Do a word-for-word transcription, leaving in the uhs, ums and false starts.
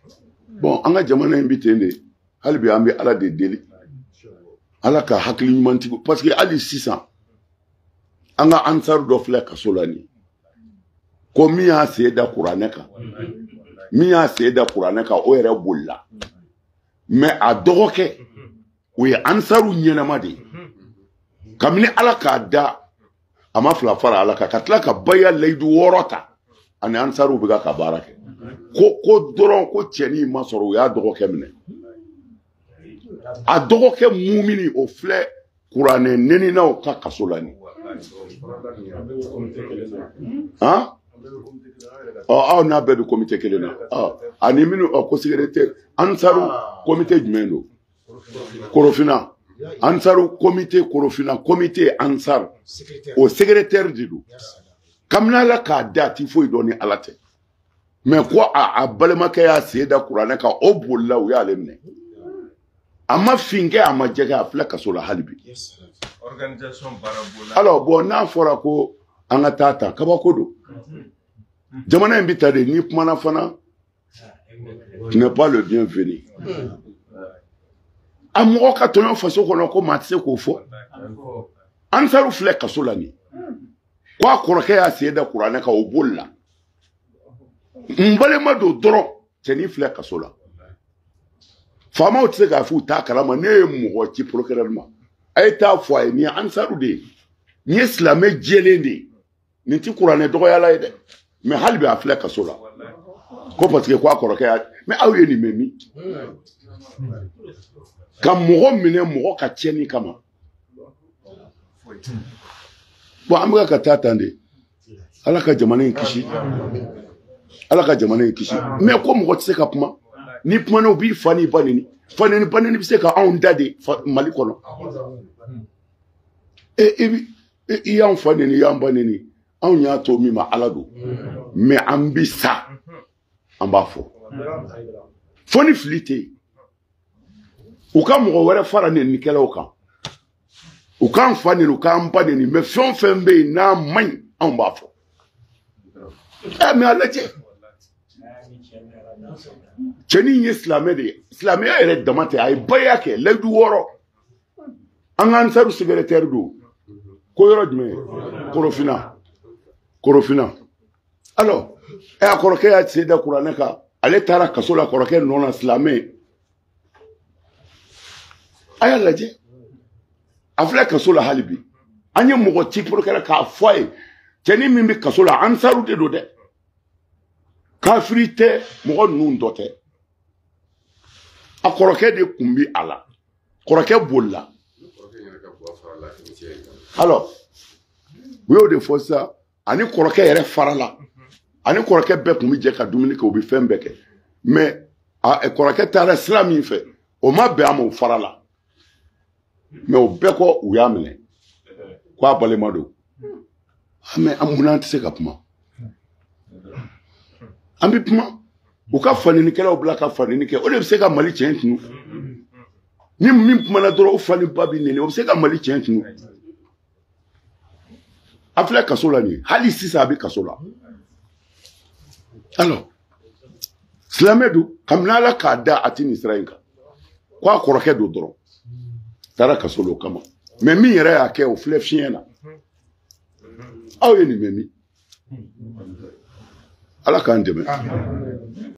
bon an ka jamana in bi ten de hali bi an bɛ ala de deli ala ka hakili ɲuman tigi parce que hali sisan an ka ansaru dɔ filɛ kaso la nin ko min y'a sen da kuranɛ kan min y'a sen da kuranɛ kan o yɛrɛ bolila mais a dɔgɔkɛ o ye ansaru ɲɛnama de ye kabini ala k'a da a ma fila fara ala kan ka tila ka baya layidu wɔɔrɔ ta ani ansaru bɛ ka baara kɛ ko ko dɔrɔn ko cɛnin ma sɔrɔ o y'a dɔgɔkɛ minɛ a dɔgɔkɛ mumini o filɛ kuranɛ neninaw ka kaso la nin han ɔ aw n'a bɛɛ bɛ komite kelen na ɔ ani minnu ɔ ko secrétaire ansaru komite jumɛn don korofina ansaru komite korofina komite ansar o secrétaire de don kabini ala k'a da a ti foyi dɔn ni ala tɛ mais ko a a balimakɛ y'a sen da kuranɛ kan o bolila u y'ale minɛ a ma fin kɛ a ma jɛ kɛ a filɛ kaso la hali bi alors bon n'a fɔra ko an ka taa ta kabako don jamana in bi ta de ni kumana fana tu n'es pas le bienvenu a mɔgɔ ka tɔɲɔ faso kɔnɔ ko maa tɛ se k'o fɔ ansaru filɛ kaso la nin ko a kɔrɔkɛ y'a sen da kuranɛ kan o bolila n balima don dɔrɔn cɛnin filɛ kaso la faamaw tɛ se k'a fɔ u t'a kalama ne ye mɔgɔ ci procureur ma a ye taa fɔ a ye nin ye ansaru de ye nin ye silamɛ jɛlen de ye nin tɛ kuranɛ dɔgɔyala ye dɛ mais hali bi a filɛ kaso la ko parce que ko a kɔrɔkɛ y'a mais aw ye nin mɛn min ka mɔgɔ minɛ mɔgɔ ka tiɲɛni kama bon an bɛka ka taa tan de ala ka jamana in kisi ala ka jamana in kisi mais ko mɔgɔ tɛ se ka kuma ni kumana u b'i fa ni ba neni fa neni ba neni bɛ se ka anw da de mali kɔnɔ e i y'anw fa neni i y'an ba neni anw y'a to min ma ala don mais an bi sa an b'a fɔ fo ni fili tɛ yen u ka mɔgɔ wɛrɛ fara nenikɛlaw kan u k'an fa neni u k'an ba neni mais fɛn o fɛn bɛ yen n'a man ɲi anw b'a fɔ ɛ mais a lajɛ cɛnin ye silamɛ de ye silamɛya yɛrɛ dama tɛ a ye baya kɛ layidu wɔɔrɔ an ka ansaru secrétaire don ko yɔrɔ jumɛn korofina korofina alors ɛ a kɔrɔkɛ y'a sen da kuranɛ kan ale taara kaso la kɔrɔkɛ nɔ na silamɛ a y'a lajɛ a filɛ kaso la hali bi an ye mɔgɔ ci procureur k'a fɔ a ye cɛnin min bɛ kaso la ansaru de don dɛ kafiri tɛ mɔgɔ ninnu dɔ tɛ a kɔrɔkɛ de kun bi a la kɔrɔkɛ bolila alors u y'o de fɔ sisan ani kɔrɔkɛ yɛrɛ farala ani kɔrɔkɛ bɛɛ kun bi jɛ ka dumuni kɛ u bi fɛn bɛɛ kɛ mais a kɔrɔkɛ taara sira min fɛ o ma bɛn a ma o farala mais o bɛɛ kɔ u y'a minɛ ko a balima don mais an munna an tɛ se ka kuma an bɛ kuma u ka fanenikɛlaw bila ka faneni kɛ o de bɛ se ka mali tiɲɛ tunu ni min kumana dɔrɔn o fani ba bɛ nɛni o bɛ se ka mali tiɲɛ tunu a filɛ kaso la nin hali sisan a bɛ kaso la alors silamɛ don kabini ala k'a da a tɛ nin sira in kan ko a kɔrɔkɛ don dɔrɔn taara kaso la o kama mais min yɛrɛ y'a kɛ o filɛ fiɲɛ na aw ye nin mɛn min ala k'an dɛmɛ